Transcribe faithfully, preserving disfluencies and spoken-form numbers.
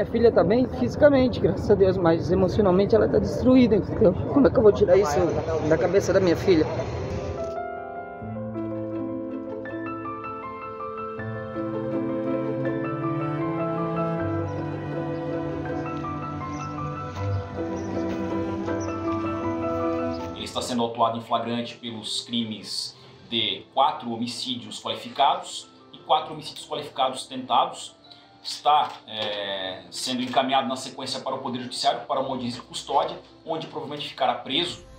minha filha tá bem fisicamente, graças a Deus, mas emocionalmente ela tá destruída, entendeu? Como é que eu vou tirar isso da cabeça da minha filha? Ele está sendo autuado em flagrante pelos crimes de quatro homicídios qualificados e quatro homicídios qualificados tentados. Está é, sendo encaminhado na sequência para o Poder Judiciário para uma audiência de custódia, onde provavelmente ficará preso